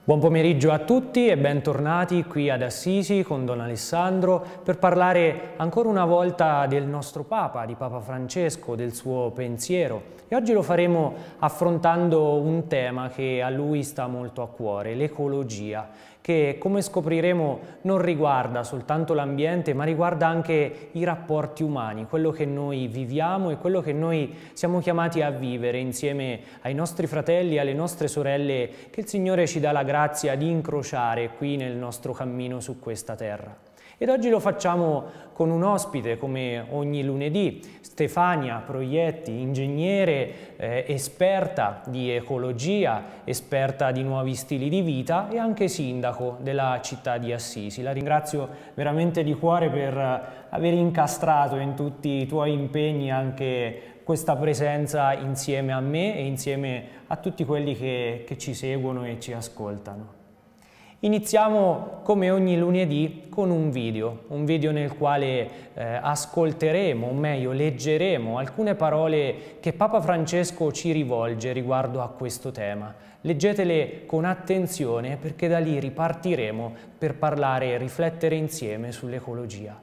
Buon pomeriggio a tutti e bentornati qui ad Assisi con Don Alessandro per parlare ancora una volta del nostro Papa, di Papa Francesco, del suo pensiero. E oggi lo faremo affrontando un tema che a lui sta molto a cuore, l'ecologia, che come scopriremo non riguarda soltanto l'ambiente, ma riguarda anche i rapporti umani, quello che noi viviamo e quello che noi siamo chiamati a vivere insieme ai nostri fratelli e alle nostre sorelle che il Signore ci dà la grazia di incrociare qui nel nostro cammino su questa terra. Ed oggi lo facciamo con un ospite, come ogni lunedì, Stefania Proietti, ingegnere, esperta di ecologia, esperta di nuovi stili di vita e anche sindaco della città di Assisi. La ringrazio veramente di cuore per aver incastrato in tutti i tuoi impegni anche questa presenza insieme a me e insieme a tutti quelli che ci seguono e ci ascoltano. Iniziamo come ogni lunedì con un video nel quale ascolteremo, o meglio leggeremo alcune parole che Papa Francesco ci rivolge riguardo a questo tema. Leggetele con attenzione perché da lì ripartiremo per parlare e riflettere insieme sull'ecologia.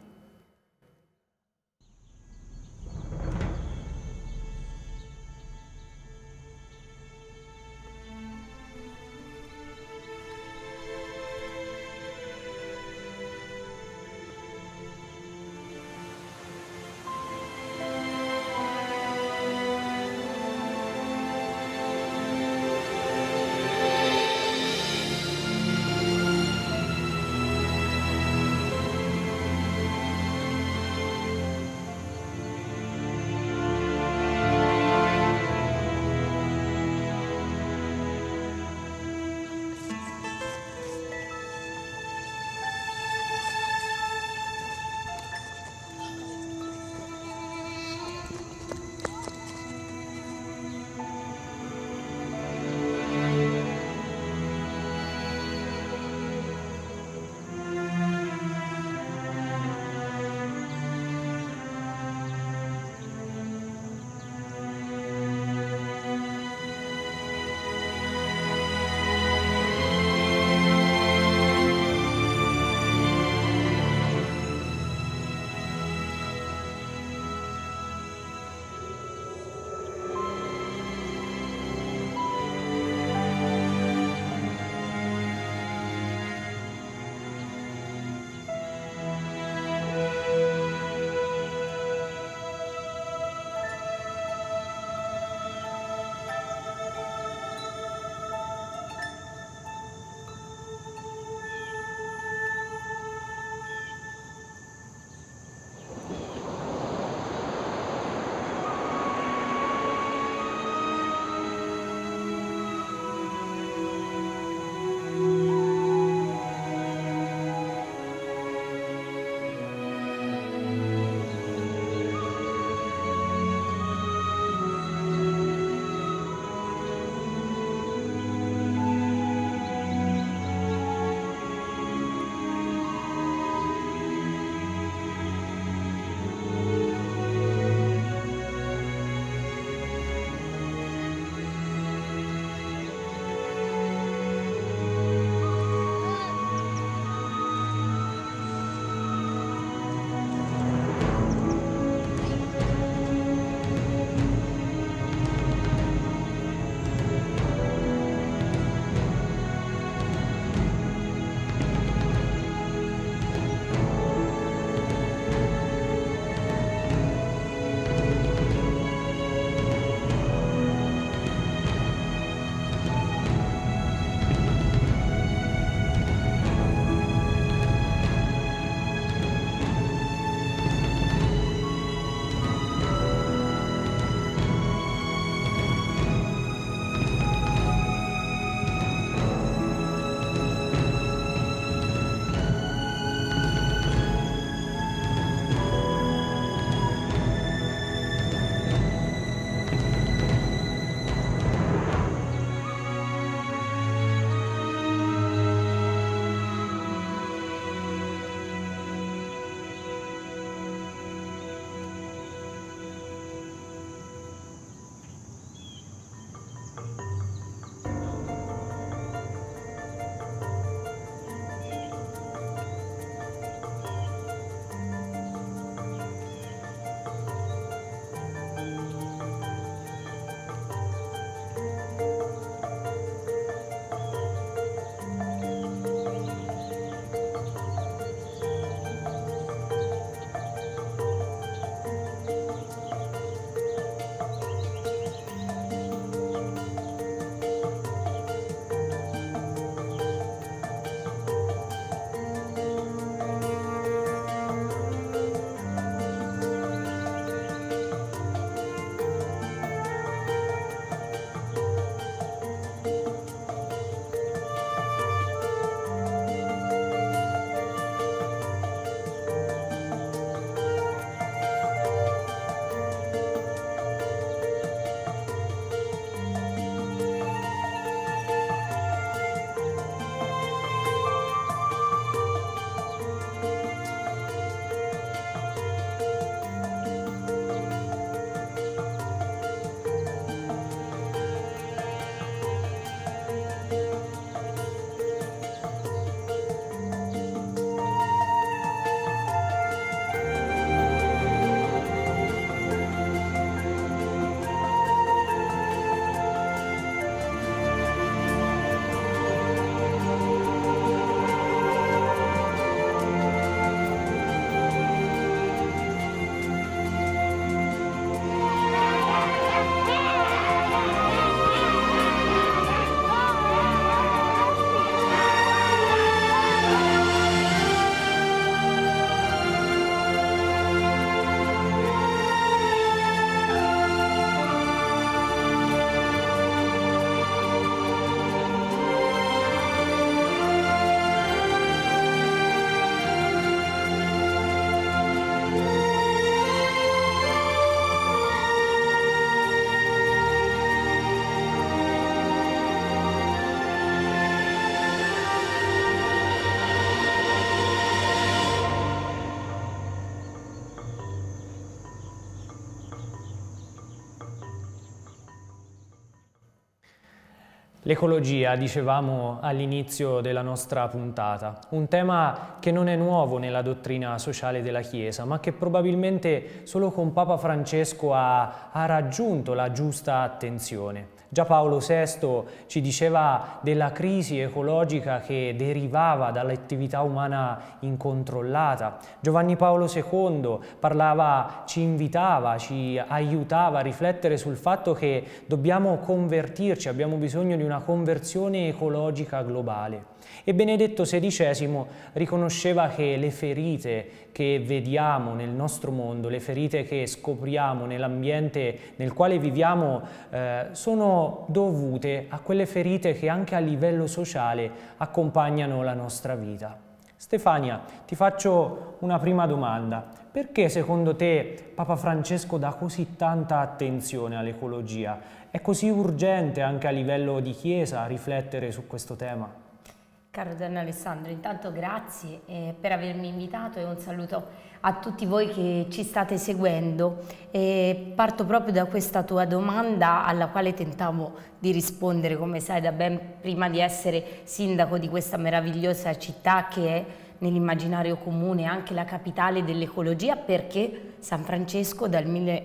L'ecologia, dicevamo all'inizio della nostra puntata, un tema che non è nuovo nella dottrina sociale della Chiesa, ma che probabilmente solo con Papa Francesco ha raggiunto la giusta attenzione. Già Paolo VI ci diceva della crisi ecologica che derivava dall'attività umana incontrollata. Giovanni Paolo II ci invitava, ci aiutava a riflettere sul fatto che dobbiamo convertirci, abbiamo bisogno di una conversione ecologica globale. E Benedetto XVI riconosceva che le ferite che vediamo nel nostro mondo, le ferite che scopriamo nell'ambiente nel quale viviamo, sono dovute a quelle ferite che anche a livello sociale accompagnano la nostra vita. Stefania, ti faccio una prima domanda. Perché secondo te Papa Francesco dà così tanta attenzione all'ecologia? È così urgente anche a livello di Chiesa riflettere su questo tema? Caro Gian Alessandro, intanto grazie per avermi invitato e un saluto a tutti voi che ci state seguendo. Parto proprio da questa tua domanda alla quale tentavo di rispondere, come sai, da ben prima di essere sindaco di questa meravigliosa città che è nell'immaginario comune anche la capitale dell'ecologia, perché San Francesco dal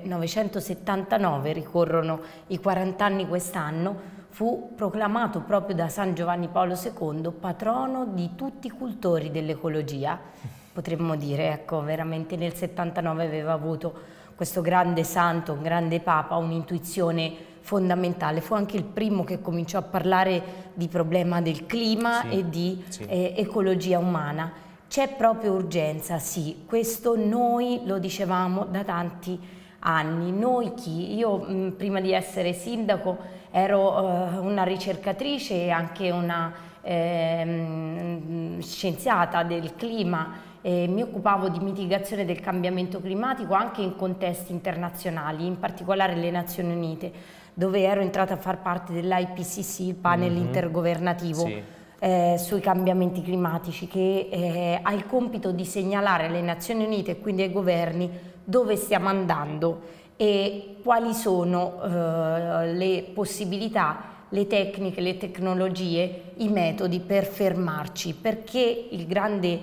1979, ricorrono i 40 anni quest'anno, fu proclamato proprio da San Giovanni Paolo II patrono di tutti i cultori dell'ecologia, potremmo dire. Ecco, veramente nel 79 aveva avuto questo grande santo, un grande papa, un'intuizione fondamentale. Fu anche il primo che cominciò a parlare di problema del clima e di ecologia umana. C'è proprio urgenza, sì, questo noi lo dicevamo da tanti anni. Noi chi? Io prima di essere sindaco ero una ricercatrice e anche una scienziata del clima. Mi occupavo di mitigazione del cambiamento climatico anche in contesti internazionali, in particolare le Nazioni Unite, dove ero entrata a far parte dell'IPCC, il panel intergovernativo sui cambiamenti climatici, che ha il compito di segnalare alle Nazioni Unite e quindi ai governi dove stiamo andando e quali sono le possibilità, le tecniche, le tecnologie, i metodi per fermarci, perché il grande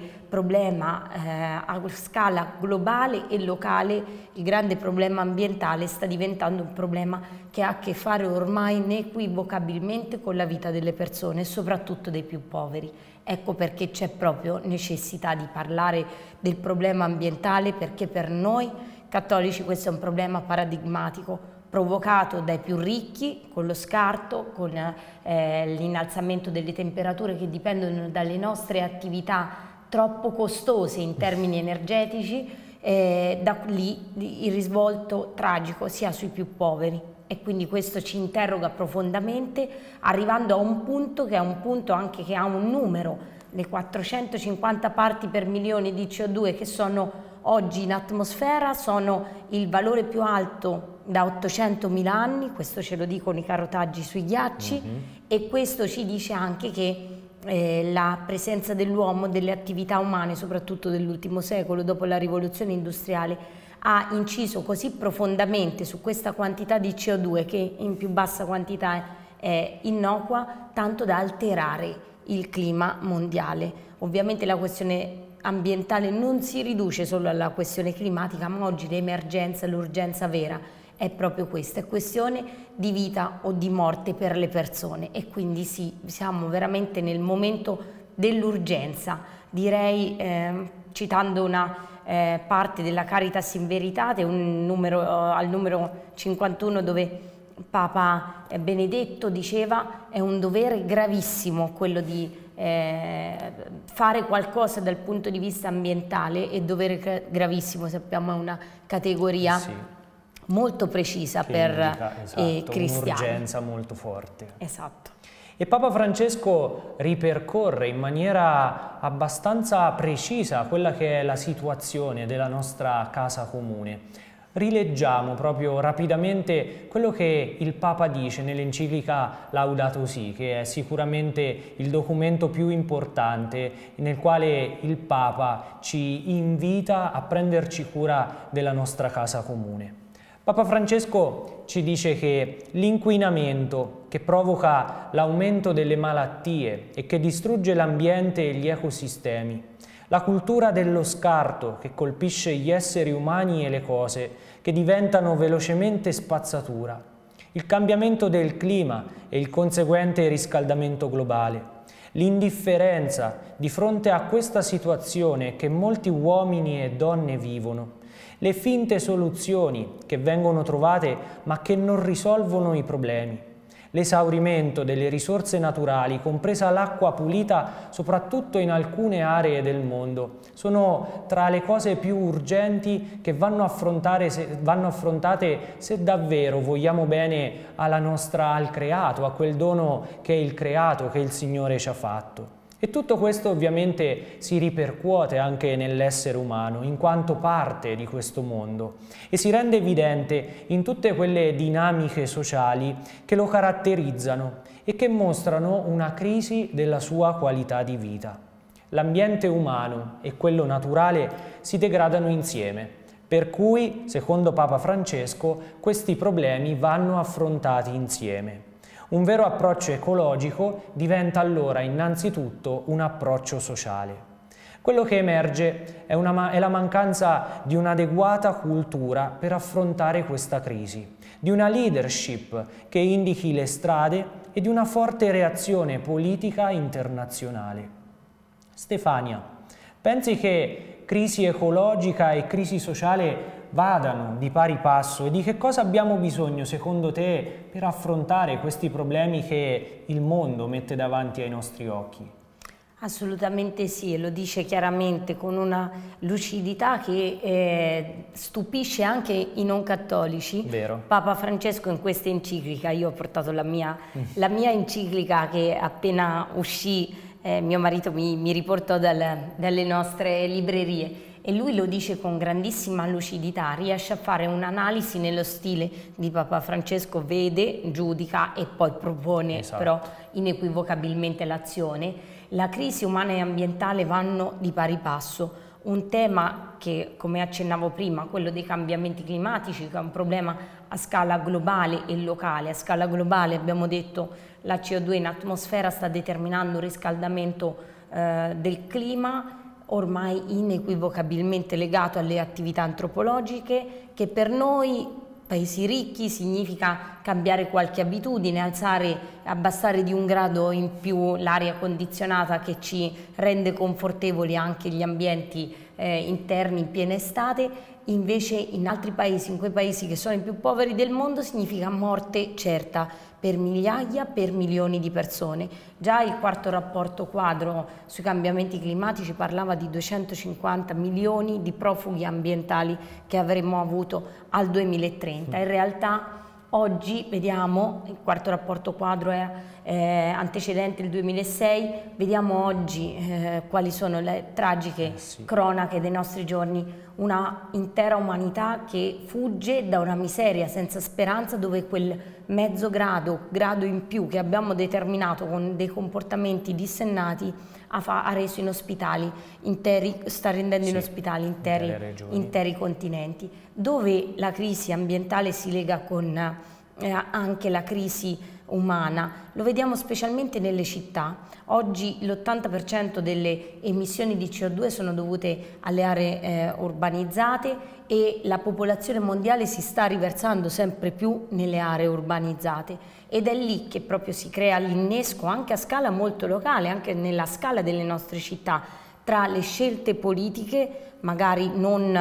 problema a scala globale e locale, il grande problema ambientale sta diventando un problema che ha a che fare ormai inequivocabilmente con la vita delle persone e soprattutto dei più poveri. Ecco perché c'è proprio necessità di parlare del problema ambientale, perché per noi cattolici questo è un problema paradigmatico, provocato dai più ricchi, con lo scarto, con l'innalzamento delle temperature che dipendono dalle nostre attività troppo costose in termini energetici, da lì il risvolto tragico sia sui più poveri. E quindi questo ci interroga profondamente, arrivando a un punto che è un punto anche che ha un numero, le 450 parti per milione di CO2 che sono oggi in atmosfera sono il valore più alto da 800.000 anni, questo ce lo dicono i carotaggi sui ghiacci, e questo ci dice anche che la presenza dell'uomo, delle attività umane, soprattutto dell'ultimo secolo, dopo la rivoluzione industriale, ha inciso così profondamente su questa quantità di CO2 che in più bassa quantità è innocua, tanto da alterare il clima mondiale. Ovviamente la questione ambientale non si riduce solo alla questione climatica, ma oggi l'emergenza, l'urgenza vera è proprio questa, è questione di vita o di morte per le persone, e quindi sì, siamo veramente nel momento dell'urgenza. Direi, citando una parte della Caritas in Veritate, al numero 51, dove Papa Benedetto diceva: è un dovere gravissimo quello di fare qualcosa dal punto di vista ambientale, e dovere gravissimo sappiamo è una categoria molto precisa che per i cristiani. Un'urgenza molto forte. Esatto. E Papa Francesco ripercorre in maniera abbastanza precisa quella che è la situazione della nostra casa comune. Rileggiamo proprio rapidamente quello che il Papa dice nell'enciclica Laudato Si, che è sicuramente il documento più importante nel quale il Papa ci invita a prenderci cura della nostra casa comune. Papa Francesco ci dice che l'inquinamento che provoca l'aumento delle malattie e che distrugge l'ambiente e gli ecosistemi, la cultura dello scarto che colpisce gli esseri umani e le cose che diventano velocemente spazzatura, il cambiamento del clima e il conseguente riscaldamento globale, l'indifferenza di fronte a questa situazione che molti uomini e donne vivono, le finte soluzioni che vengono trovate ma che non risolvono i problemi, l'esaurimento delle risorse naturali, compresa l'acqua pulita soprattutto in alcune aree del mondo, sono tra le cose più urgenti che vanno affrontate se davvero vogliamo bene al creato, a quel dono che è il creato, che il Signore ci ha fatto. E tutto questo ovviamente si ripercuote anche nell'essere umano, in quanto parte di questo mondo, e si rende evidente in tutte quelle dinamiche sociali che lo caratterizzano e che mostrano una crisi della sua qualità di vita. L'ambiente umano e quello naturale si degradano insieme, per cui, secondo Papa Francesco, questi problemi vanno affrontati insieme. Un vero approccio ecologico diventa allora innanzitutto un approccio sociale. Quello che emerge è la mancanza di un'adeguata cultura per affrontare questa crisi, di una leadership che indichi le strade e di una forte reazione politica internazionale. Stefania, pensi che crisi ecologica e crisi sociale vadano di pari passo e di che cosa abbiamo bisogno secondo te per affrontare questi problemi che il mondo mette davanti ai nostri occhi? Assolutamente sì, e lo dice chiaramente con una lucidità che stupisce anche i non cattolici. Vero. Papa Francesco in questa enciclica, io ho portato la mia enciclica che appena uscì mio marito mi riportò dalle nostre librerie, e lui lo dice con grandissima lucidità, riesce a fare un'analisi nello stile di Papa Francesco, vede, giudica e poi propone però inequivocabilmente l'azione. La crisi umana e ambientale vanno di pari passo. Un tema che, come accennavo prima, quello dei cambiamenti climatici, che è un problema a scala globale e locale. A scala globale abbiamo detto la CO2 in atmosfera sta determinando un riscaldamento del clima, ormai inequivocabilmente legato alle attività antropologiche, che per noi paesi ricchi significa cambiare qualche abitudine, abbassare di 1 grado in più l'aria condizionata che ci rende confortevoli anche gli ambienti interni in piena estate. Invece in altri paesi, in quei paesi che sono i più poveri del mondo, significa morte certa per migliaia, per milioni di persone. Già il quarto rapporto quadro sui cambiamenti climatici parlava di 250 milioni di profughi ambientali che avremmo avuto al 2030. In realtà oggi vediamo, il quarto rapporto quadro è antecedente il 2006, vediamo oggi quali sono le tragiche cronache dei nostri giorni, una intera umanità che fugge da una miseria senza speranza, dove quel mezzo grado in più che abbiamo determinato con dei comportamenti dissennati ha reso inospitali sta rendendo inospitali interi continenti, dove la crisi ambientale si lega con anche la crisi umana. Lo vediamo specialmente nelle città. Oggi l'80% delle emissioni di CO2 sono dovute alle aree urbanizzate, e la popolazione mondiale si sta riversando sempre più nelle aree urbanizzate, ed è lì che proprio si crea l'innesco anche a scala molto locale, anche nella scala delle nostre città, tra le scelte politiche magari non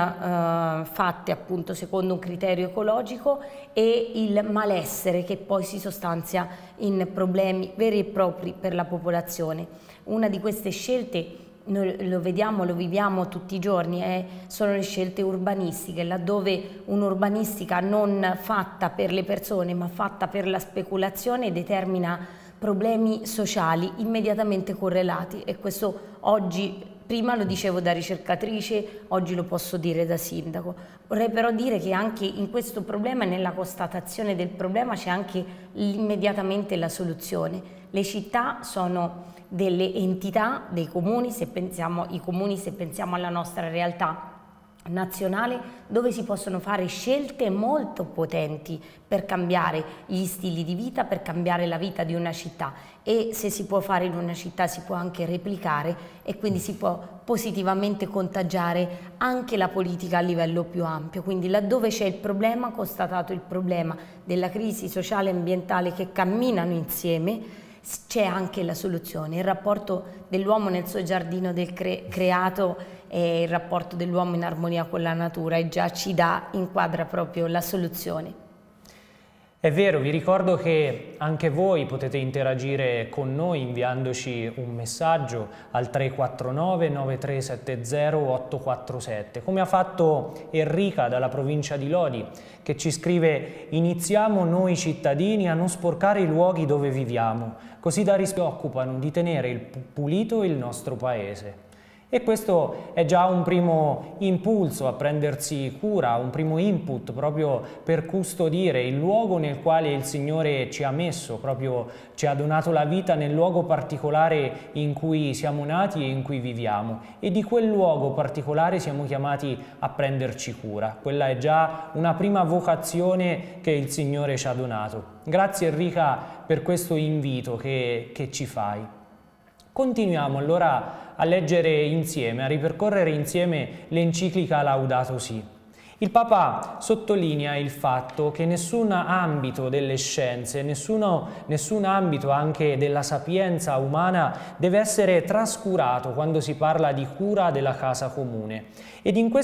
fatte appunto secondo un criterio ecologico e il malessere che poi si sostanzia in problemi veri e propri per la popolazione. Una di queste scelte, noi lo vediamo, lo viviamo tutti i giorni, sono le scelte urbanistiche, laddove un'urbanistica non fatta per le persone ma fatta per la speculazione determina problemi sociali immediatamente correlati, e questo oggi, prima lo dicevo da ricercatrice, oggi lo posso dire da sindaco. Vorrei però dire che anche in questo problema e nella constatazione del problema c'è anche immediatamente la soluzione. Le città sono delle entità dei comuni, se pensiamo alla nostra realtà nazionale dove si possono fare scelte molto potenti per cambiare gli stili di vita, per cambiare la vita di una città, e se si può fare in una città si può anche replicare e quindi si può positivamente contagiare anche la politica a livello più ampio. Quindi laddove c'è il problema, constatato il problema della crisi sociale e ambientale che camminano insieme, c'è anche la soluzione. Il rapporto dell'uomo nel suo giardino del creato e il rapporto dell'uomo in armonia con la natura e già inquadra proprio la soluzione. È vero, vi ricordo che anche voi potete interagire con noi inviandoci un messaggio al 349 9370 847, come ha fatto Enrica dalla provincia di Lodi, che ci scrive: iniziamo noi cittadini a non sporcare i luoghi dove viviamo, così da si occupano di tenere pulito il nostro paese. E questo è già un primo impulso a prendersi cura, un primo input proprio per custodire il luogo nel quale il Signore ci ha messo, proprio ci ha donato la vita nel luogo particolare in cui siamo nati e in cui viviamo. E di quel luogo particolare siamo chiamati a prenderci cura. Quella è già una prima vocazione che il Signore ci ha donato. Grazie Enrica per questo invito che ci fai. Continuiamo allora a leggere insieme, a ripercorrere insieme l'enciclica Laudato Si. Il Papa sottolinea il fatto che nessun ambito delle scienze, nessun ambito anche della sapienza umana deve essere trascurato quando si parla di cura della casa comune. Ed in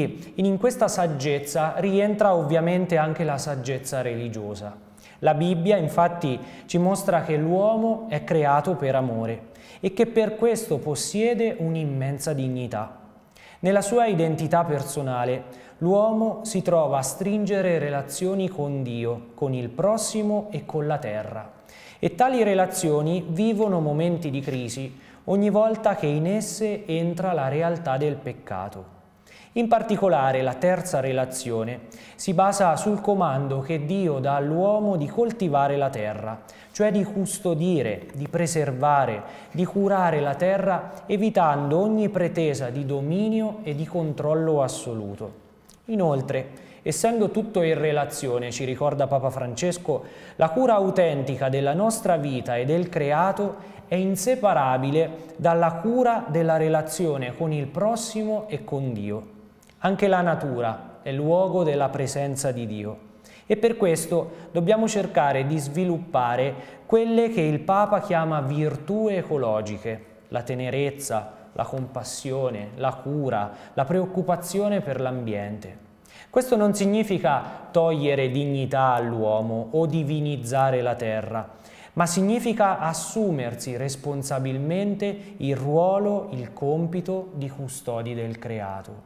questa saggezza rientra ovviamente anche la saggezza religiosa. La Bibbia infatti ci mostra che l'uomo è creato per amore e che per questo possiede un'immensa dignità. Nella sua identità personale, l'uomo si trova a stringere relazioni con Dio, con il prossimo e con la terra. E tali relazioni vivono momenti di crisi ogni volta che in esse entra la realtà del peccato. In particolare la terza relazione si basa sul comando che Dio dà all'uomo di coltivare la terra, cioè di custodire, di preservare, di curare la terra, evitando ogni pretesa di dominio e di controllo assoluto. Inoltre, essendo tutto in relazione, ci ricorda Papa Francesco, la cura autentica della nostra vita e del creato è inseparabile dalla cura della relazione con il prossimo e con Dio. Anche la natura è luogo della presenza di Dio e per questo dobbiamo cercare di sviluppare quelle che il Papa chiama virtù ecologiche: la tenerezza, la compassione, la cura, la preoccupazione per l'ambiente. Questo non significa togliere dignità all'uomo o divinizzare la terra, ma significa assumersi responsabilmente il ruolo, il compito di custodi del creato.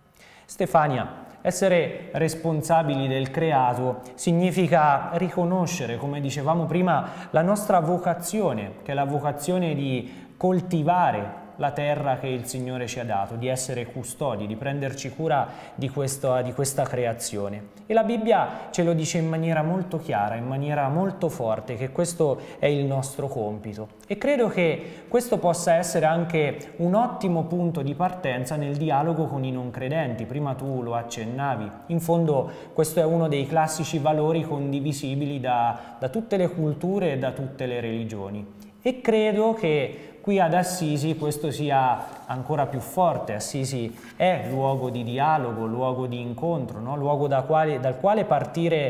Stefania, essere responsabili del creato significa riconoscere, come dicevamo prima, la nostra vocazione, che è la vocazione di coltivare la terra che il Signore ci ha dato, di essere custodi, di prenderci cura di questa creazione. E la Bibbia ce lo dice in maniera molto chiara, in maniera molto forte, che questo è il nostro compito. E credo che questo possa essere anche un ottimo punto di partenza nel dialogo con i non credenti. Prima tu lo accennavi. In fondo questo è uno dei classici valori condivisibili da tutte le culture e da tutte le religioni. E credo che qui ad Assisi questo sia ancora più forte. Assisi è luogo di dialogo, luogo di incontro, no? Luogo dal quale partire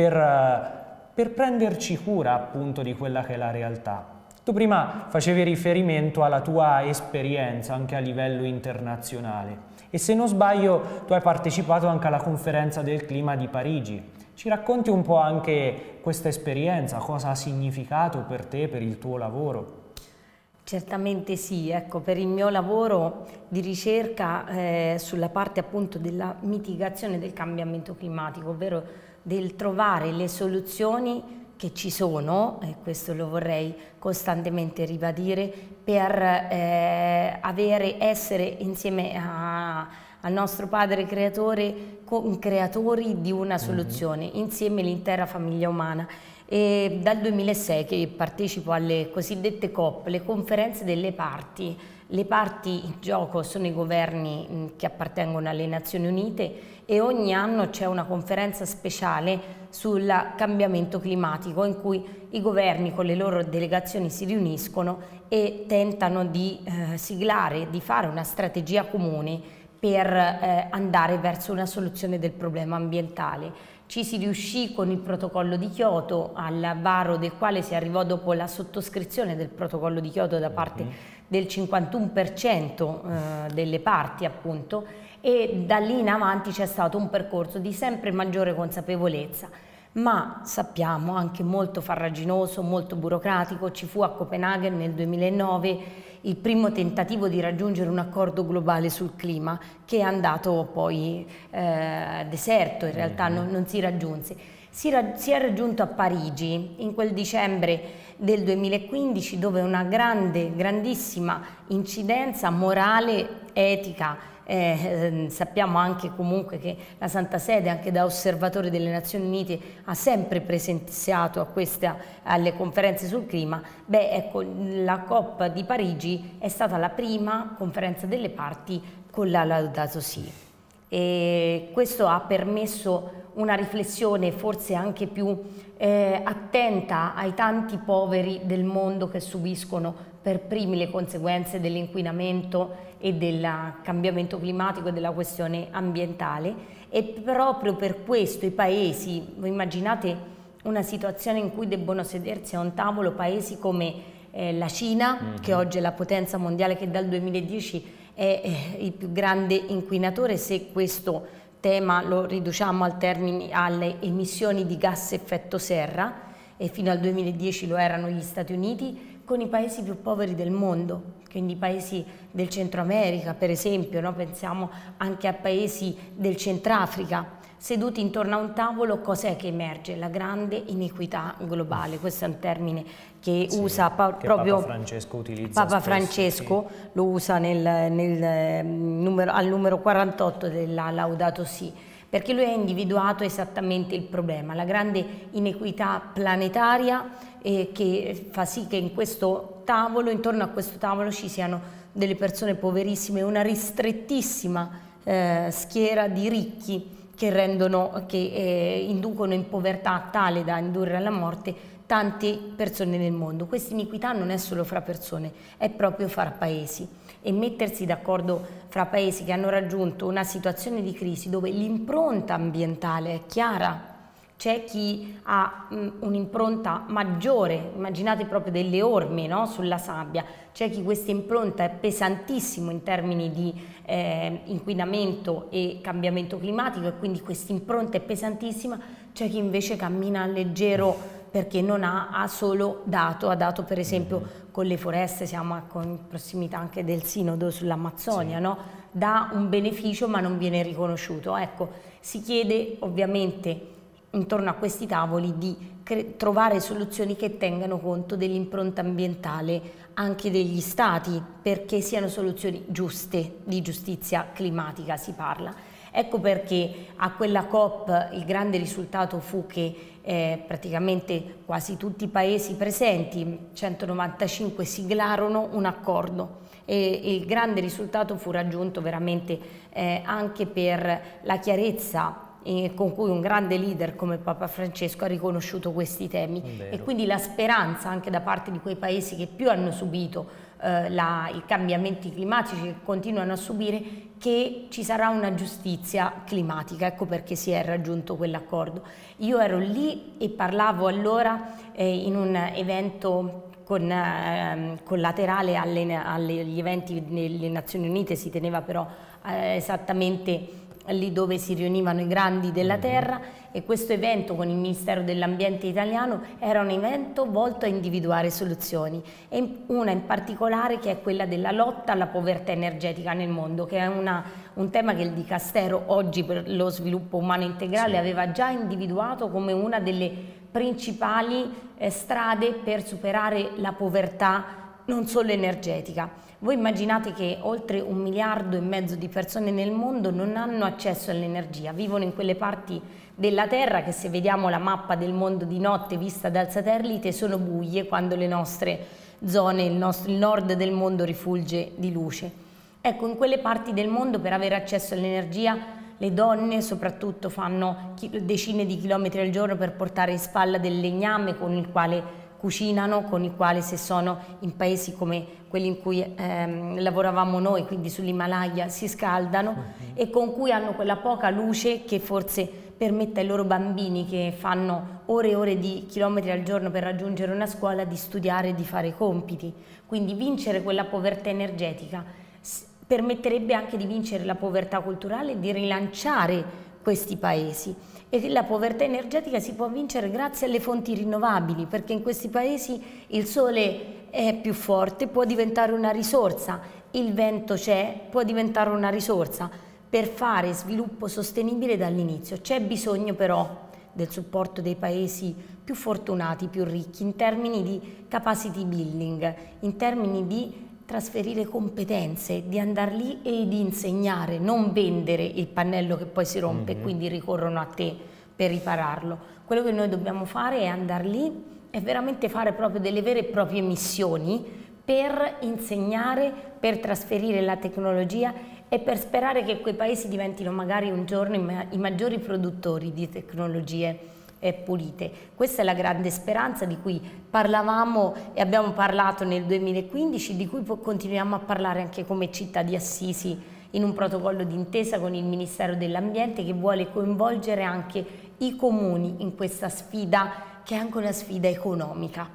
per prenderci cura appunto di quella che è la realtà. Tu prima facevi riferimento alla tua esperienza anche a livello internazionale e se non sbaglio tu hai partecipato anche alla conferenza del clima di Parigi. Ci racconti un po' anche questa esperienza, cosa ha significato per te, per il tuo lavoro? Certamente sì, ecco, per il mio lavoro di ricerca sulla parte appunto della mitigazione del cambiamento climatico, ovvero del trovare le soluzioni che ci sono, e questo lo vorrei costantemente ribadire, per essere insieme al nostro Padre Creatore creatori di una soluzione, insieme l'intera famiglia umana. E dal 2006 che partecipo alle cosiddette COP, le conferenze delle parti. Le parti in gioco sono i governi che appartengono alle Nazioni Unite e ogni anno c'è una conferenza speciale sul cambiamento climatico in cui i governi con le loro delegazioni si riuniscono e tentano di siglare, di fare una strategia comune per andare verso una soluzione del problema ambientale. Ci si riuscì con il protocollo di Kyoto, al varo del quale si arrivò dopo la sottoscrizione del protocollo di Kyoto da parte del 51% delle parti, appunto, e da lì in avanti c'è stato un percorso di sempre maggiore consapevolezza, ma sappiamo anche molto farraginoso, molto burocratico. Ci fu a Copenaghen nel 2009 il primo tentativo di raggiungere un accordo globale sul clima, che è andato poi deserto, in realtà non si raggiunse. Si è raggiunto a Parigi in quel dicembre del 2015, dove una grandissima incidenza morale, etica. Sappiamo anche comunque che la Santa Sede, anche da osservatore delle Nazioni Unite, ha sempre presenziato alle conferenze sul clima. Beh, ecco, la COP di Parigi è stata la prima conferenza delle parti con la Laudato Si, e questo ha permesso una riflessione forse anche più attenta ai tanti poveri del mondo che subiscono per primi le conseguenze dell'inquinamento e del cambiamento climatico e della questione ambientale. E proprio per questo i paesi, voi immaginate una situazione in cui debbono sedersi a un tavolo paesi come la Cina, che oggi è la potenza mondiale, che dal 2010 è il più grande inquinatore, se questo tema lo riduciamo alle emissioni di gas effetto serra, e fino al 2010 lo erano gli Stati Uniti, con i paesi più poveri del mondo, quindi i paesi del Centro America per esempio, no? Pensiamo anche a paesi del Centrafrica. Seduti intorno a un tavolo, cos'è che emerge? La grande inequità globale. Questo è un termine che usa proprio Papa Francesco utilizza Papa spesso, Francesco, lo usa al numero 48 della Laudato Si, perché lui ha individuato esattamente il problema, la grande inequità planetaria, che fa sì che in questo tavolo, intorno a questo tavolo, ci siano delle persone poverissime, una ristrettissima schiera di ricchi che inducono in povertà tale da indurre alla morte tante persone nel mondo. Questa iniquità non è solo fra persone, è proprio fra paesi, e mettersi d'accordo fra paesi che hanno raggiunto una situazione di crisi dove l'impronta ambientale è chiara. C'è chi ha un'impronta maggiore, immaginate proprio delle orme, no? Sulla sabbia, c'è chi questa impronta è pesantissimo in termini di inquinamento e cambiamento climatico, e quindi questa impronta è pesantissima. C'è chi invece cammina leggero perché non ha solo ha dato per esempio con le foreste, siamo in prossimità anche del Sinodo sull'Amazzonia, sì, no? Dà un beneficio ma non viene riconosciuto. Ecco, si chiede ovviamente intorno a questi tavoli di trovare soluzioni che tengano conto dell'impronta ambientale anche degli stati, perché siano soluzioni giuste, di giustizia climatica si parla. Ecco perché a quella COP il grande risultato fu che praticamente quasi tutti i paesi presenti, 195, siglarono un accordo, e il grande risultato fu raggiunto veramente anche per la chiarezza con cui un grande leader come Papa Francesco ha riconosciuto questi temi. E quindi la speranza anche da parte di quei paesi che più hanno subito i cambiamenti climatici, che continuano a subire, che ci sarà una giustizia climatica. Ecco perché si è raggiunto quell'accordo. Io ero lì e parlavo allora in un evento collaterale agli eventi delle Nazioni Unite, si teneva però esattamente lì dove si riunivano i grandi della terra, e questo evento con il Ministero dell'Ambiente italiano era un evento volto a individuare soluzioni, e una in particolare che è quella della lotta alla povertà energetica nel mondo, che è un tema che il Dicastero oggi per lo sviluppo umano integrale aveva già individuato come una delle principali strade per superare la povertà non solo energetica, Voi immaginate che oltre 1,5 miliardi di persone nel mondo non hanno accesso all'energia, vivono in quelle parti della Terra che, se vediamo la mappa del mondo di notte vista dal satellite, sono buie quando le nostre zone, il nord del mondo rifulge di luce. Ecco, in quelle parti del mondo per avere accesso all'energia le donne soprattutto fanno decine di chilometri al giorno per portare in spalla del legname con il quale cucinano, con il quale, se sono in paesi come quelli in cui lavoravamo noi, quindi sull'Himalaya, si scaldano e con cui hanno quella poca luce che forse permette ai loro bambini, che fanno ore e ore di chilometri al giorno per raggiungere una scuola, di studiare e di fare i compiti. Quindi vincere quella povertà energetica permetterebbe anche di vincere la povertà culturale e di rilanciare questi paesi. E la povertà energetica si può vincere grazie alle fonti rinnovabili, perché in questi paesi il sole è più forte, può diventare una risorsa, il vento c'è, può diventare una risorsa per fare sviluppo sostenibile dall'inizio. C'è bisogno però del supporto dei paesi più fortunati, più ricchi, in termini di capacity building, in termini di trasferire competenze, di andare lì e di insegnare, non vendere il pannello che poi si rompe e quindi ricorrono a te per ripararlo. Quello che noi dobbiamo fare è andare lì e veramente fare proprio delle vere e proprie missioni per insegnare, per trasferire la tecnologia e per sperare che quei paesi diventino magari un giorno i maggiori produttori di tecnologie pulite. Questa è la grande speranza di cui parlavamo e abbiamo parlato nel 2015, di cui continuiamo a parlare anche come città di Assisi in un protocollo d'intesa con il Ministero dell'Ambiente, che vuole coinvolgere anche i comuni in questa sfida, che è anche una sfida economica.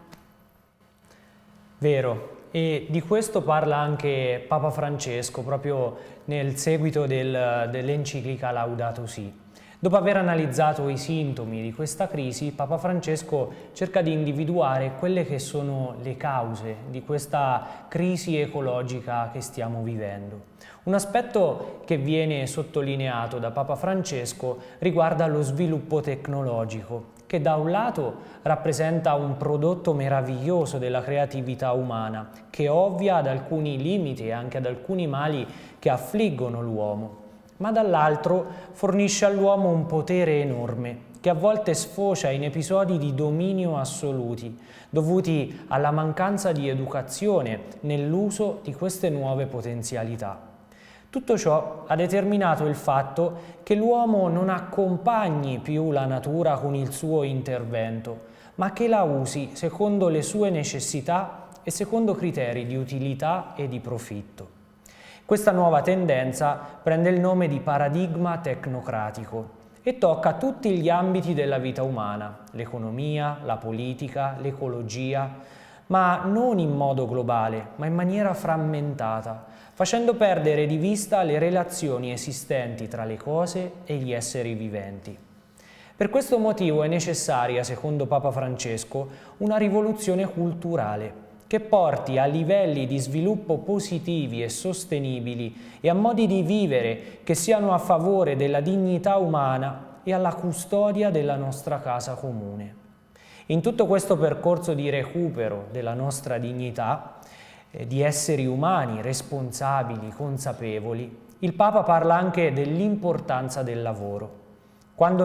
Vero, e di questo parla anche Papa Francesco proprio nel seguito dell'enciclica Laudato Si'. Dopo aver analizzato i sintomi di questa crisi, Papa Francesco cerca di individuare quelle che sono le cause di questa crisi ecologica che stiamo vivendo. Un aspetto che viene sottolineato da Papa Francesco riguarda lo sviluppo tecnologico, che da un lato rappresenta un prodotto meraviglioso della creatività umana, che ovvia ad alcuni limiti e anche ad alcuni mali che affliggono l'uomo, ma dall'altro fornisce all'uomo un potere enorme che a volte sfocia in episodi di dominio assoluti, dovuti alla mancanza di educazione nell'uso di queste nuove potenzialità. Tutto ciò ha determinato il fatto che l'uomo non accompagni più la natura con il suo intervento, ma che la usi secondo le sue necessità e secondo criteri di utilità e di profitto. Questa nuova tendenza prende il nome di paradigma tecnocratico e tocca tutti gli ambiti della vita umana, l'economia, la politica, l'ecologia, ma non in modo globale, ma in maniera frammentata, facendo perdere di vista le relazioni esistenti tra le cose e gli esseri viventi. Per questo motivo è necessaria, secondo Papa Francesco, una rivoluzione culturale che porti a livelli di sviluppo positivi e sostenibili e a modi di vivere che siano a favore della dignità umana e alla custodia della nostra casa comune. In tutto questo percorso di recupero della nostra dignità, di esseri umani responsabili, consapevoli, il Papa parla anche dell'importanza del lavoro. Quando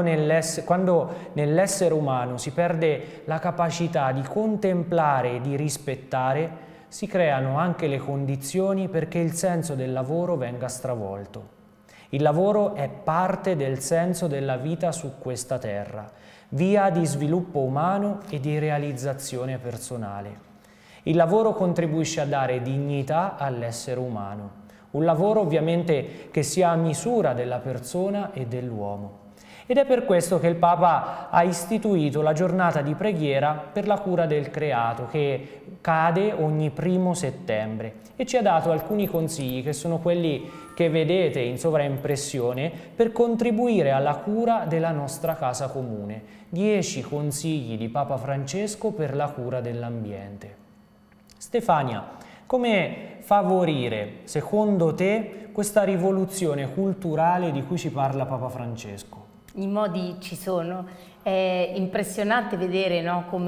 nell'essere umano si perde la capacità di contemplare e di rispettare, si creano anche le condizioni perché il senso del lavoro venga stravolto. Il lavoro è parte del senso della vita su questa terra, via di sviluppo umano e di realizzazione personale. Il lavoro contribuisce a dare dignità all'essere umano, un lavoro ovviamente che sia a misura della persona e dell'uomo. Ed è per questo che il Papa ha istituito la giornata di preghiera per la cura del creato, che cade ogni 1° settembre, e ci ha dato alcuni consigli che sono quelli che vedete in sovraimpressione per contribuire alla cura della nostra casa comune. 10 consigli di Papa Francesco per la cura dell'ambiente. Stefania, come favorire, secondo te, questa rivoluzione culturale di cui ci parla Papa Francesco? I modi ci sono, è impressionante vedere, no, come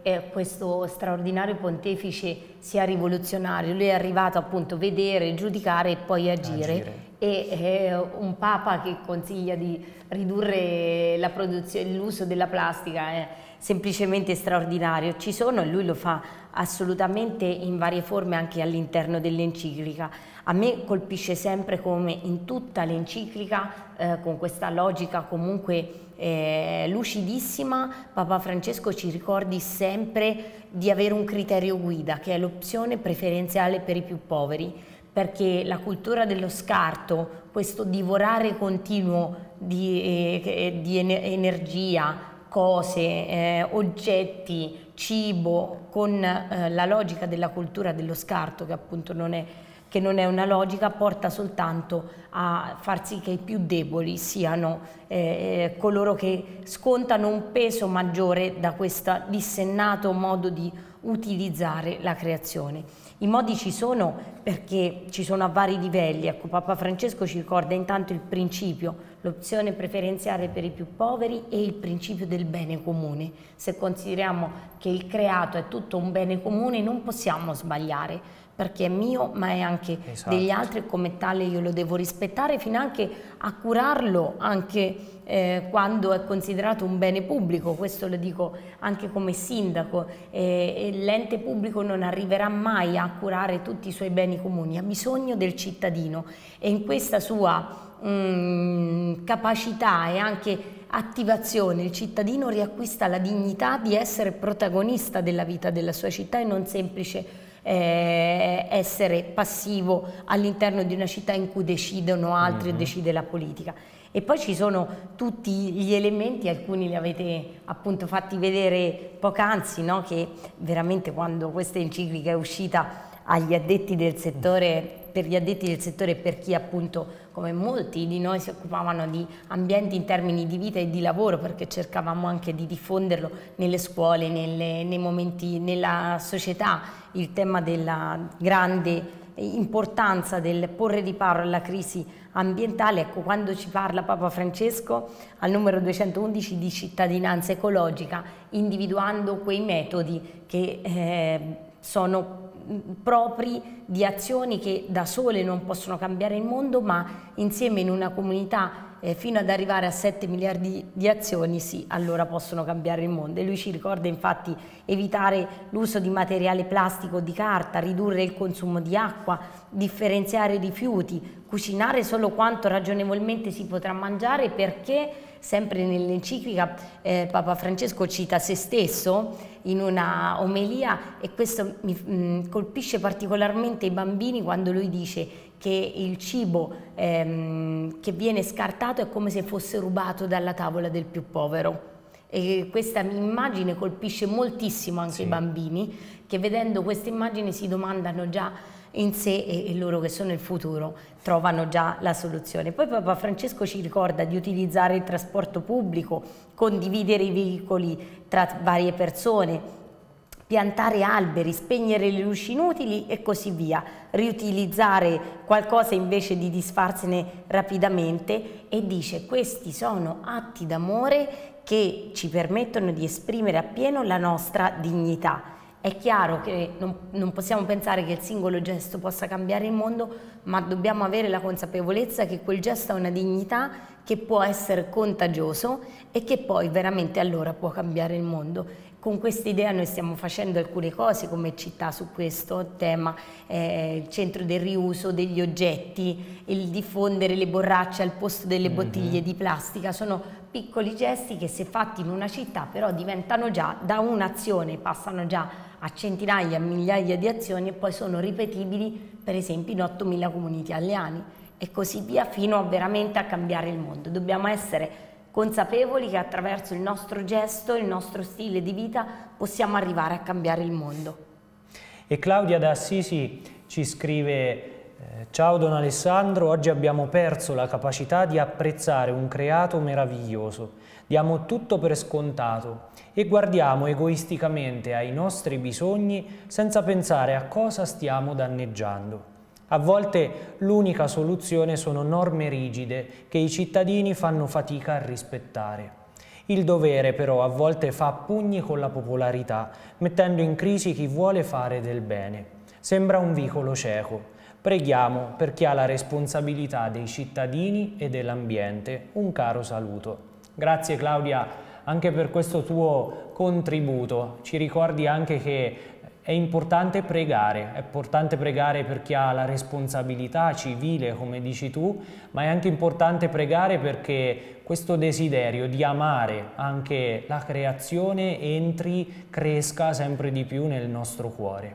questo straordinario pontefice sia rivoluzionario. Lui è arrivato appunto a vedere, giudicare e poi agire. E è un Papa che consiglia di ridurre l'uso della plastica, è semplicemente straordinario. Ci sono, e lui lo fa assolutamente in varie forme anche all'interno dell'enciclica. A me colpisce sempre come in tutta l'enciclica, con questa logica comunque lucidissima, Papa Francesco ci ricordi sempre di avere un criterio guida, che è l'opzione preferenziale per i più poveri, perché la cultura dello scarto, questo divorare continuo di energia, cose, oggetti, cibo, con la logica della cultura dello scarto, che appunto non è una logica, porta soltanto a far sì che i più deboli siano coloro che scontano un peso maggiore da questo dissennato modo di utilizzare la creazione. I modi ci sono perché ci sono a vari livelli. Ecco, Papa Francesco ci ricorda intanto il principio, l'opzione preferenziale per i più poveri e il principio del bene comune. Se consideriamo che il creato è tutto un bene comune, non possiamo sbagliare, perché è mio ma è anche degli altri e come tale io lo devo rispettare, fino anche a curarlo anche quando è considerato un bene pubblico. Questo lo dico anche come sindaco. L'ente pubblico non arriverà mai a curare tutti i suoi beni comuni, ha bisogno del cittadino, e in questa sua capacità e anche attivazione il cittadino riacquista la dignità di essere protagonista della vita della sua città e non semplice essere passivo all'interno di una città in cui decidono altri e decide la politica. E poi ci sono tutti gli elementi, alcuni li avete appunto fatti vedere poc'anzi, no? Che veramente quando questa enciclica è uscita agli addetti del settore, per gli addetti del settore e per chi appunto come molti di noi si occupavano di ambienti in termini di vita e di lavoro, perché cercavamo anche di diffonderlo nelle scuole, nei momenti, nella società, il tema della grande importanza del porre riparo alla crisi ambientale. Ecco, quando ci parla Papa Francesco al numero 211 di cittadinanza ecologica, individuando quei metodi che sono propri di azioni che da sole non possono cambiare il mondo, ma insieme in una comunità fino ad arrivare a 7 miliardi di azioni, sì, allora possono cambiare il mondo. E lui ci ricorda infatti evitare l'uso di materiale plastico o di carta, ridurre il consumo di acqua, differenziare i rifiuti, cucinare solo quanto ragionevolmente si potrà mangiare, perché sempre nell'enciclica Papa Francesco cita se stesso in una omelia, e questo mi colpisce particolarmente i bambini, quando lui dice che il cibo che viene scartato è come se fosse rubato dalla tavola del più povero. E questa immagine colpisce moltissimo anche i bambini, che vedendo questa immagine si domandano già in sé, e loro che sono il futuro trovano già la soluzione. Poi Papa Francesco ci ricorda di utilizzare il trasporto pubblico, condividere i veicoli tra varie persone, piantare alberi, spegnere le luci inutili e così via, riutilizzare qualcosa invece di disfarsene rapidamente, e dice: questi sono atti d'amore che ci permettono di esprimere appieno la nostra dignità. È chiaro che non possiamo pensare che il singolo gesto possa cambiare il mondo, ma dobbiamo avere la consapevolezza che quel gesto ha una dignità che può essere contagioso e che poi veramente allora può cambiare il mondo. Con questa idea noi stiamo facendo alcune cose come città su questo tema, il centro del riuso degli oggetti, il diffondere le borracce al posto delle bottiglie di plastica. Sono piccoli gesti che, se fatti in una città, però diventano già, da un'azione passano già a centinaia, a migliaia di azioni, e poi sono ripetibili per esempio in 8.000 comuni italiani e così via, fino a veramente a cambiare il mondo. Dobbiamo essere consapevoli che attraverso il nostro gesto, il nostro stile di vita possiamo arrivare a cambiare il mondo. E Claudia da Assisi ci scrive: ciao Don Alessandro, oggi abbiamo perso la capacità di apprezzare un creato meraviglioso, diamo tutto per scontato e guardiamo egoisticamente ai nostri bisogni senza pensare a cosa stiamo danneggiando. A volte l'unica soluzione sono norme rigide che i cittadini fanno fatica a rispettare. Il dovere però a volte fa pugni con la popolarità, mettendo in crisi chi vuole fare del bene. Sembra un vicolo cieco. Preghiamo per chi ha la responsabilità dei cittadini e dell'ambiente. Un caro saluto. Grazie Claudia anche per questo tuo contributo. Ci ricordi anche che è importante pregare per chi ha la responsabilità civile, come dici tu, ma è anche importante pregare perché questo desiderio di amare anche la creazione cresca sempre di più nel nostro cuore.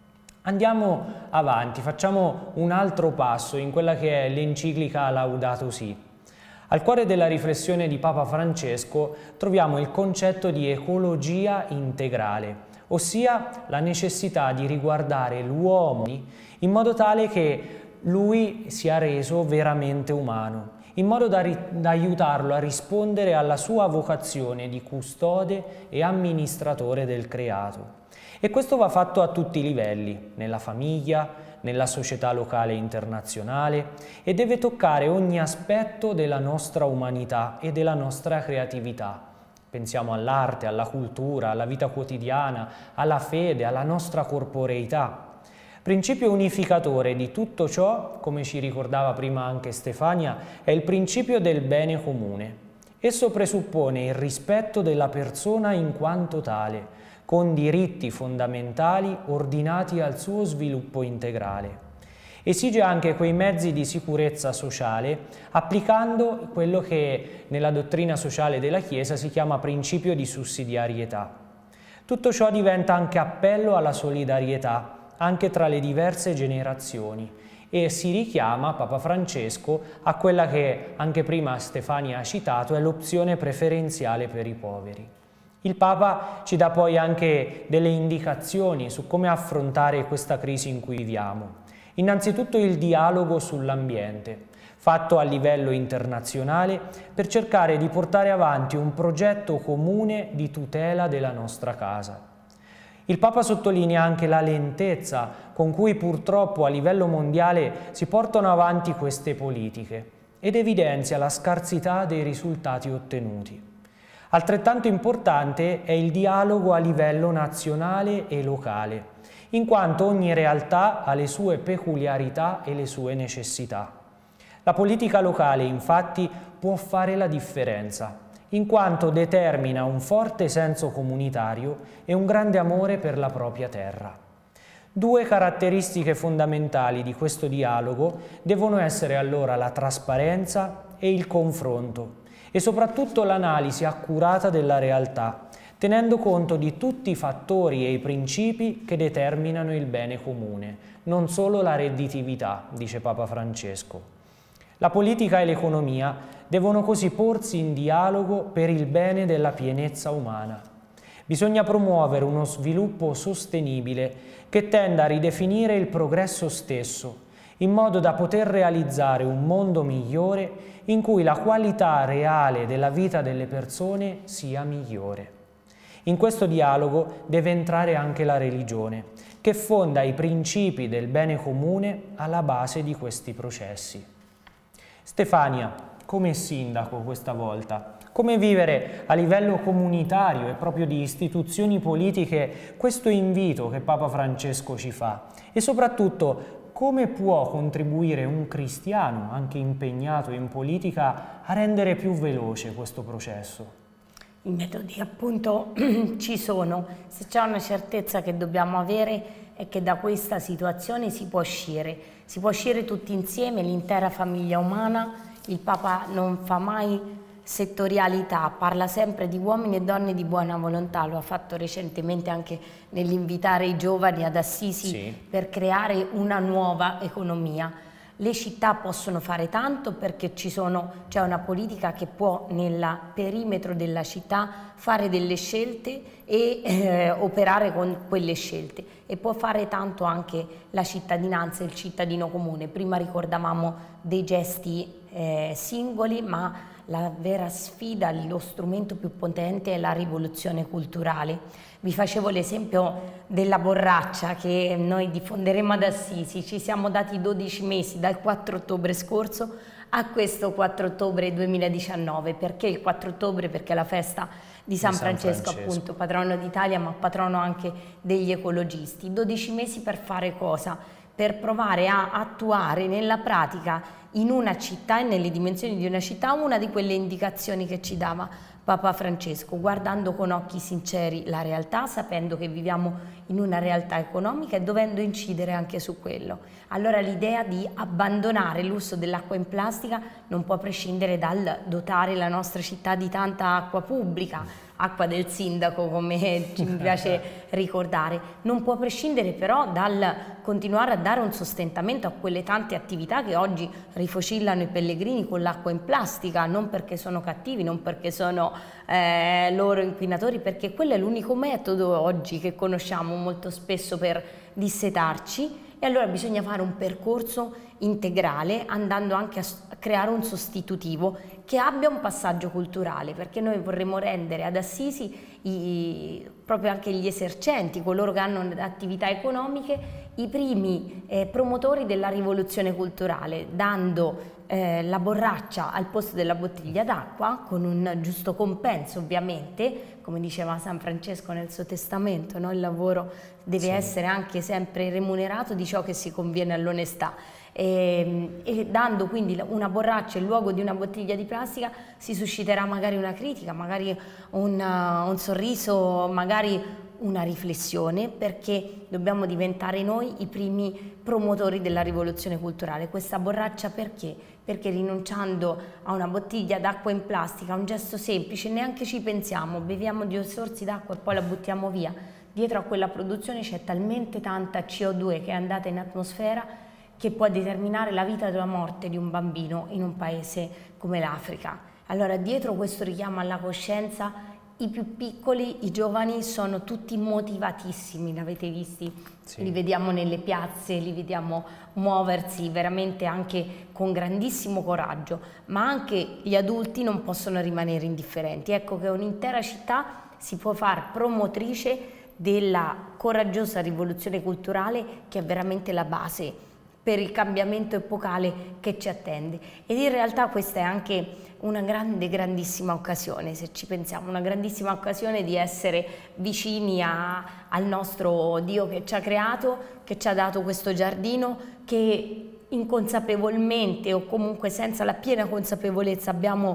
Andiamo avanti, facciamo un altro passo in quella che è l'enciclica Laudato Si. Al cuore della riflessione di Papa Francesco troviamo il concetto di ecologia integrale, ossia la necessità di riguardare l'uomo in modo tale che lui sia reso veramente umano, in modo da aiutarlo a rispondere alla sua vocazione di custode e amministratore del creato. E questo va fatto a tutti i livelli, nella famiglia, nella società locale e internazionale, e deve toccare ogni aspetto della nostra umanità e della nostra creatività. Pensiamo all'arte, alla cultura, alla vita quotidiana, alla fede, alla nostra corporeità. Principio unificatore di tutto ciò, come ci ricordava prima anche Stefania, è il principio del bene comune. Esso presuppone il rispetto della persona in quanto tale, con diritti fondamentali ordinati al suo sviluppo integrale. Esige anche quei mezzi di sicurezza sociale applicando quello che nella dottrina sociale della Chiesa si chiama principio di sussidiarietà. Tutto ciò diventa anche appello alla solidarietà, anche tra le diverse generazioni, e si richiama Papa Francesco a quella che anche prima Stefania ha citato, è l'opzione preferenziale per i poveri. Il Papa ci dà poi anche delle indicazioni su come affrontare questa crisi in cui viviamo. Innanzitutto il dialogo sull'ambiente, fatto a livello internazionale per cercare di portare avanti un progetto comune di tutela della nostra casa. Il Papa sottolinea anche la lentezza con cui purtroppo a livello mondiale si portano avanti queste politiche ed evidenzia la scarsità dei risultati ottenuti. Altrettanto importante è il dialogo a livello nazionale e locale, in quanto ogni realtà ha le sue peculiarità e le sue necessità. La politica locale, infatti, può fare la differenza, in quanto determina un forte senso comunitario e un grande amore per la propria terra. Due caratteristiche fondamentali di questo dialogo devono essere allora la trasparenza e il confronto, e soprattutto l'analisi accurata della realtà, tenendo conto di tutti i fattori e i principi che determinano il bene comune, non solo la redditività, dice Papa Francesco. La politica e l'economia devono così porsi in dialogo per il bene della pienezza umana. Bisogna promuovere uno sviluppo sostenibile che tenda a ridefinire il progresso stesso, in modo da poter realizzare un mondo migliore in cui la qualità reale della vita delle persone sia migliore. In questo dialogo deve entrare anche la religione, che fonda i principi del bene comune alla base di questi processi. Stefania, come sindaco questa volta, come vivere a livello comunitario e proprio di istituzioni politiche questo invito che Papa Francesco ci fa e soprattutto come può contribuire un cristiano, anche impegnato in politica, a rendere più veloce questo processo? I metodi appunto ci sono, se c'è una certezza che dobbiamo avere è che da questa situazione si può uscire tutti insieme, l'intera famiglia umana. Il Papa non fa mai settorialità, parla sempre di uomini e donne di buona volontà, lo ha fatto recentemente anche nell'invitare i giovani ad Assisi per creare una nuova economia. Le città possono fare tanto perché c'è una politica che può nel perimetro della città fare delle scelte e operare con quelle scelte, e può fare tanto anche la cittadinanza e il cittadino comune. Prima ricordavamo dei gesti singoli, ma la vera sfida, lo strumento più potente è la rivoluzione culturale. Vi facevo l'esempio della borraccia che noi diffonderemo ad Assisi. Ci siamo dati 12 mesi, dal 4 ottobre scorso a questo 4 ottobre 2019. Perché il 4 ottobre? Perché è la festa di San Francesco, appunto, patrono d'Italia ma patrono anche degli ecologisti. 12 mesi per fare cosa? Per provare a attuare nella pratica in una città e nelle dimensioni di una città una di quelle indicazioni che ci dava Papa Francesco, guardando con occhi sinceri la realtà, sapendo che viviamo in una realtà economica e dovendo incidere anche su quello. Allora l'idea di abbandonare l'uso dell'acqua in plastica non può prescindere dal dotare la nostra città di tanta acqua pubblica, acqua del sindaco come ci piace ricordare, non può prescindere però dal continuare a dare un sostentamento a quelle tante attività che oggi rifocillano i pellegrini con l'acqua in plastica, non perché sono cattivi, non perché sono loro inquinatori, perché quello è l'unico metodo oggi che conosciamo molto spesso per dissetarci. E allora bisogna fare un percorso integrale, andando anche a creare un sostitutivo che abbia un passaggio culturale, perché noi vorremmo rendere ad Assisi proprio anche gli esercenti, coloro che hanno attività economiche, i primi promotori della rivoluzione culturale, dando la borraccia al posto della bottiglia d'acqua, con un giusto compenso ovviamente, come diceva San Francesco nel suo testamento, no? Il lavoro deve essere anche sempre remunerato di ciò che si conviene all'onestà. E dando quindi una borraccia in luogo di una bottiglia di plastica si susciterà magari una critica, magari un sorriso, magari una riflessione, perché dobbiamo diventare noi i primi promotori della rivoluzione culturale. Questa borraccia perché? Perché rinunciando a una bottiglia d'acqua in plastica, un gesto semplice, neanche ci pensiamo, beviamo 2 sorsi d'acqua e poi la buttiamo via. Dietro a quella produzione c'è talmente tanta CO2 che è andata in atmosfera che può determinare la vita o la morte di un bambino in un paese come l'Africa. Allora, dietro questo richiamo alla coscienza, i più piccoli, i giovani sono tutti motivatissimi, li avete visti? Sì. Li vediamo nelle piazze, li vediamo muoversi veramente anche con grandissimo coraggio, ma anche gli adulti non possono rimanere indifferenti. Ecco che un'intera città si può far promotrice della coraggiosa rivoluzione culturale che è veramente la base per il cambiamento epocale che ci attende. Ed in realtà questa è anche una grandissima occasione, se ci pensiamo, una grandissima occasione di essere vicini al nostro Dio che ci ha creato, che ci ha dato questo giardino, che inconsapevolmente o comunque senza la piena consapevolezza abbiamo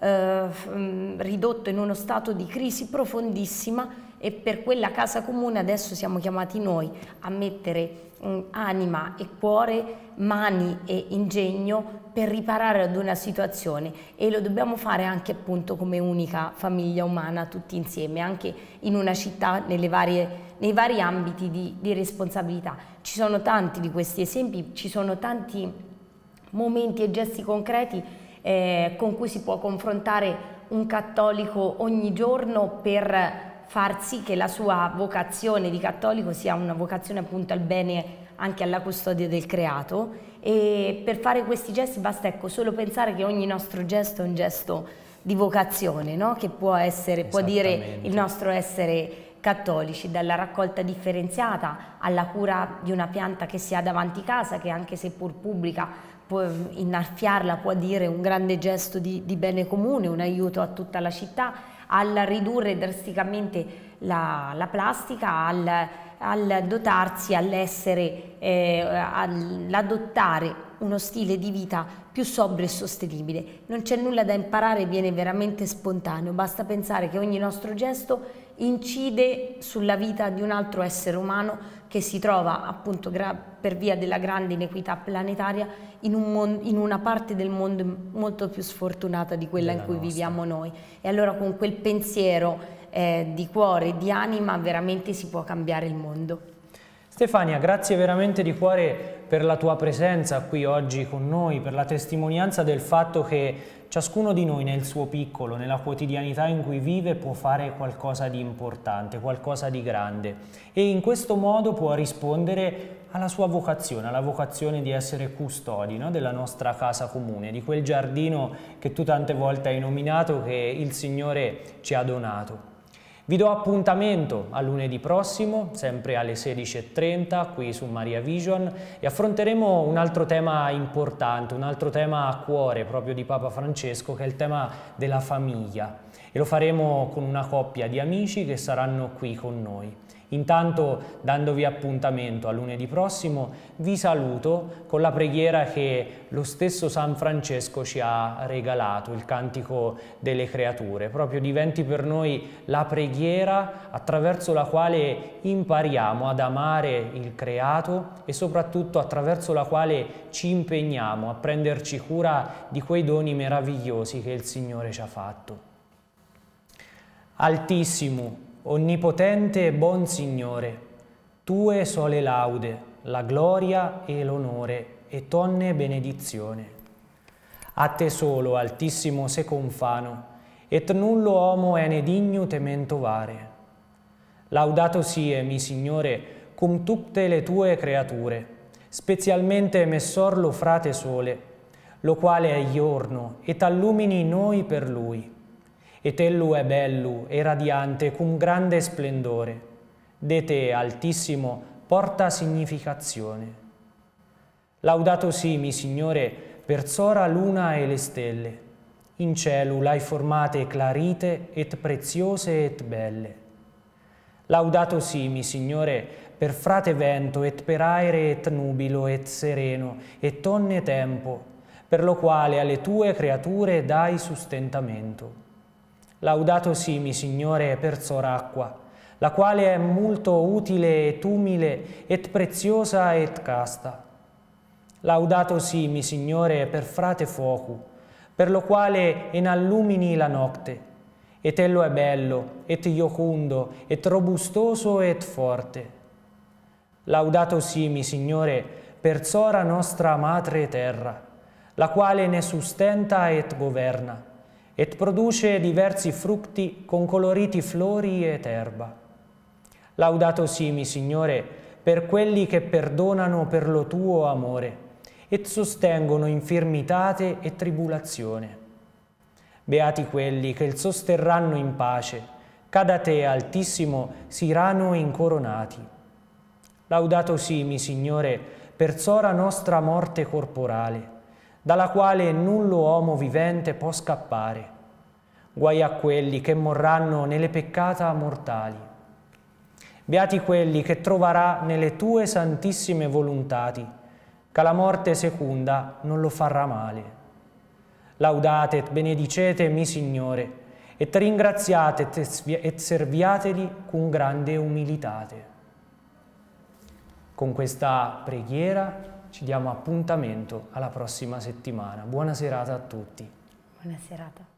ridotto in uno stato di crisi profondissima, e per quella casa comune adesso siamo chiamati noi a mettere anima e cuore, mani e ingegno per riparare ad una situazione, e lo dobbiamo fare anche appunto come unica famiglia umana tutti insieme, anche in una città nei vari ambiti di responsabilità. Ci sono tanti di questi esempi, ci sono tanti momenti e gesti concreti con cui si può confrontare un cattolico ogni giorno per far sì che la sua vocazione di cattolico sia una vocazione appunto al bene, anche alla custodia del creato. E per fare questi gesti basta, ecco, solo pensare che ogni nostro gesto è un gesto di vocazione, no? Che può dire il nostro essere cattolici, dalla raccolta differenziata alla cura di una pianta che si ha davanti casa, che anche se pur pubblica, innaffiarla può dire un grande gesto di bene comune, un aiuto a tutta la città, al ridurre drasticamente la plastica, al dotarsi, all'adottare uno stile di vita più sobrio e sostenibile. Non c'è nulla da imparare, viene veramente spontaneo, basta pensare che ogni nostro gesto incide sulla vita di un altro essere umano che si trova appunto per via della grande inequità planetaria in una parte del mondo molto più sfortunata di quella in cui viviamo noi. E allora con quel pensiero di cuore e di anima veramente si può cambiare il mondo. Stefania, grazie veramente di cuore per la tua presenza qui oggi con noi, per la testimonianza del fatto che ciascuno di noi nel suo piccolo, nella quotidianità in cui vive, può fare qualcosa di importante, qualcosa di grande, e in questo modo può rispondere alla sua vocazione, alla vocazione di essere custodi, no? Della nostra casa comune, di quel giardino che tu tante volte hai nominato, che il Signore ci ha donato. Vi do appuntamento a lunedì prossimo, sempre alle 16:30 qui su Maria Vision, e affronteremo un altro tema importante, un altro tema a cuore proprio di Papa Francesco, che è il tema della famiglia, e lo faremo con una coppia di amici che saranno qui con noi. Intanto, dandovi appuntamento a lunedì prossimo, vi saluto con la preghiera che lo stesso San Francesco ci ha regalato, il Cantico delle Creature. Proprio diventi per noi la preghiera attraverso la quale impariamo ad amare il creato e soprattutto attraverso la quale ci impegniamo a prenderci cura di quei doni meravigliosi che il Signore ci ha fatto. Altissimo, onnipotente e buon Signore, Tue sole laude, la gloria e l'onore e tonne benedizione. A Te solo, Altissimo, se confano, et nullo homo ene digno temento vare. Laudato sie, mi Signore, cum tutte le Tue creature, specialmente messor lo frate sole, lo quale è giorno, et allumini noi per Lui. Et ellu è bellu e radiante cum grande splendore, de te, Altissimo, porta significazione. Laudato si, mi Signore, per sora luna e le stelle, in cielo l'hai formate clarite et preziose et belle. Laudato si, mi Signore, per frate vento et per aere et nubilo et sereno et onne tempo, per lo quale alle Tue creature dai sustentamento. Laudato si, mi Signore, per soracqua, la quale è molto utile et umile et preziosa et casta. Laudato si, mi Signore, per frate fuoco, per lo quale enallumini la notte, et ello è bello, et iocundo, et robustoso et forte. Laudato si, mi Signore, per sora nostra madre terra, la quale ne sustenta et governa, et produce diversi frutti con coloriti flori ed erba. Laudato si, mi Signore, per quelli che perdonano per lo Tuo amore, et sostengono infirmitate e tribulazione. Beati quelli che il sosterranno in pace, c'ad a Te, Altissimo, siranno incoronati. Laudato si, mi Signore, per sora nostra morte corporale, dalla quale nullo uomo vivente può scappare. Guai a quelli che morranno nelle peccata mortali. Beati quelli che troverà nelle Tue santissime volontati, che la morte secunda non lo farà male. Laudate et benedicete mi Signore, et ringraziate et serviateli con grande umilitate. Con questa preghiera ci diamo appuntamento alla prossima settimana. Buona serata a tutti. Buona serata.